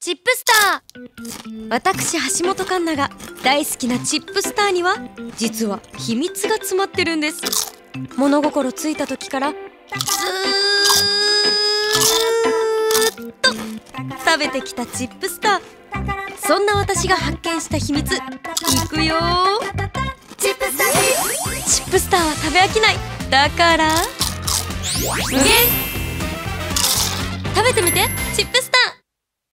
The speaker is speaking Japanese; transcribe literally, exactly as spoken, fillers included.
チップスター。私橋本環奈が大好きなチップスターには実は秘密が詰まってるんです。物心ついた時からずーっと食べてきたチップスター。そんな私が発見した秘密いくよー。チップスターチップスターは食べ飽きない。だから無限食べてみてチップスター。